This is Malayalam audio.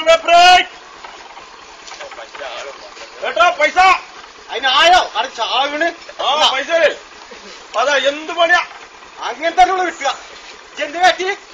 കേട്ടോ പൈസ അതിനായോ അത് ചാവിണ് പൈസ അതാ എന്ത് പണിയാ അങ്ങനെ തന്നെ വിട്ടുക എന്ത് പറ്റി